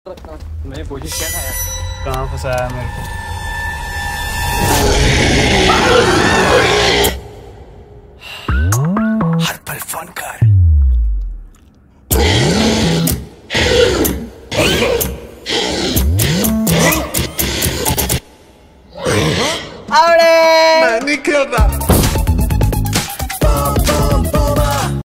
मैंने कोशिश किया था यार। कहाँ फंसाया मेरे को? हर पल फोन कर। मैं नहीं खेल रहा।